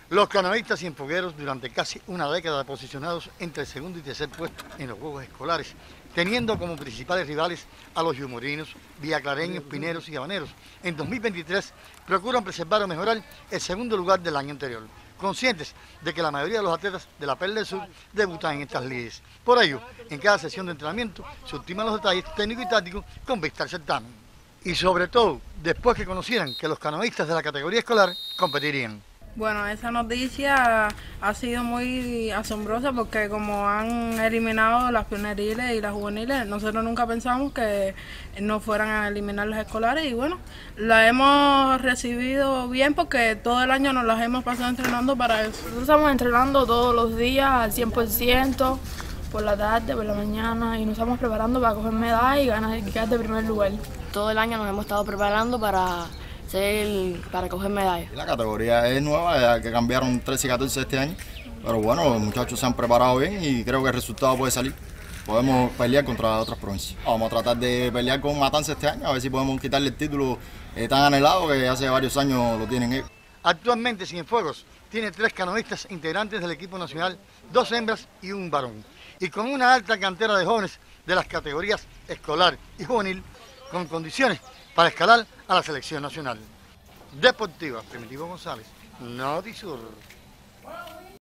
Los canoístas cienfuegueros durante casi una década posicionados entre el segundo y tercer puesto en los Juegos Escolares, teniendo como principales rivales a los yumorinos, villaclareños, pineros y habaneros. En 2023 procuran preservar o mejorar el segundo lugar del año anterior, conscientes de que la mayoría de los atletas de la Perla del Sur debutan en estas lides. Por ello, en cada sesión de entrenamiento se ultiman los detalles técnicos y tácticos con vista al certamen. Y sobre todo, después que conocieran que los canoístas de la categoría escolar competirían. Bueno, esa noticia ha sido muy asombrosa porque como han eliminado las pioneriles y las juveniles, nosotros nunca pensamos que no fueran a eliminar las escolares y bueno, la hemos recibido bien porque todo el año nos las hemos pasado entrenando para eso. Nosotros estamos entrenando todos los días al 100%, por la tarde, por la mañana y nos estamos preparando para coger medallas y ganar y quedar de primer lugar. Todo el año nos hemos estado preparando para coger medallas. La categoría es nueva, ya que cambiaron 13 y 14 este año, pero bueno, los muchachos se han preparado bien y creo que el resultado puede salir. Podemos pelear contra otras provincias. Vamos a tratar de pelear con Matanza este año, a ver si podemos quitarle el título tan anhelado que hace varios años lo tienen ellos. Actualmente Cienfuegos tiene 3 canoístas integrantes del equipo nacional, 2 hembras y un varón. Y con una alta cantera de jóvenes de las categorías escolar y juvenil, con condiciones para escalar a la selección nacional. Deportiva, Primitivo González, Notisur.